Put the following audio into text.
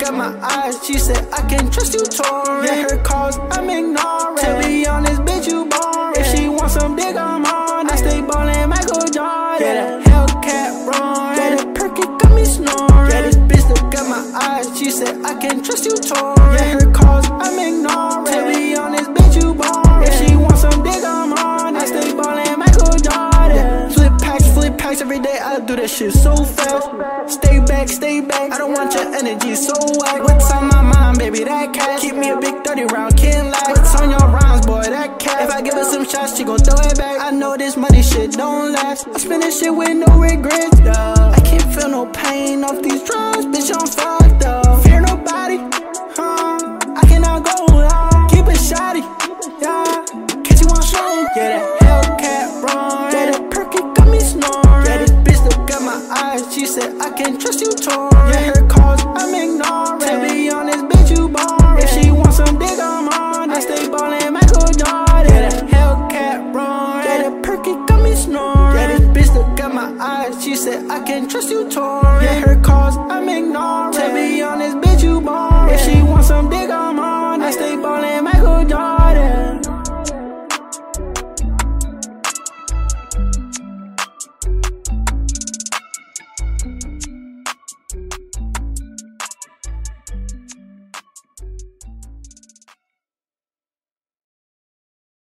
at my eyes, she said, I can't trust you, Torin. Yeah, her calls, I'm ignoring. To be honest, bitch, you boring. If she wants some dick, I'm on. I stay ballin' Michael Jordan. Yeah, that Hellcat roaring. Yeah, that perky got me snoring. Yeah, this bitch look at my eyes, she said, I can't trust you, Torin. Yeah, her calls, I'm ignoring. To be honest, bitch, you boring. If she wants some dick, I'm on. I stay ballin' Michael Jordan. Flip packs every day, I do that shit so fast. Stay back, I don't want your energy so whack. What's on my mind, baby, that cash. Keep me a big 30 round, can't lag. What's on your rounds, boy, that cash. If I give her some shots, she gon' throw it back. I know this money shit don't last. I spend this shit with no regrets, yeah. I can't feel no pain off these drugs, bitch, I'm fucked up. Fear nobody, I cannot go long. Keep it shoddy, yeah. Catch you on show, yeah, that Hellcat run. Yeah, that perky got me snoring. Yeah, this bitch look at my eyes, she said, I can't trust you, Torin. Yeah, her calls, I'm ignoring. To be honest, bitch, you boring. If she wants some dick, I'm on. I stay ballin' Michael Jordan. Yeah, that Hellcat run. Yeah, that perky got me snoring. Yeah, this bitch look at my eyes, she said, I can't trust you, Torin. Yeah, her calls, I'm ignoring. To be honest, bitch, you boring. If she wants some dick, I'm on. I stay ballin' Michael Jordan.